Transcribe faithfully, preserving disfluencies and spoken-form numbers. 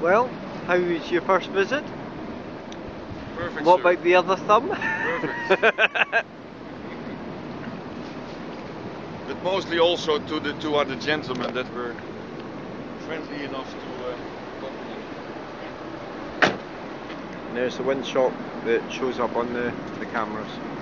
Well, how was your first visit? Perfect, What sir. about the other thumb? Perfect. But mostly also to the two other gentlemen that were friendly enough to uh, compliment. And there's the wind shot that shows up on the, the cameras.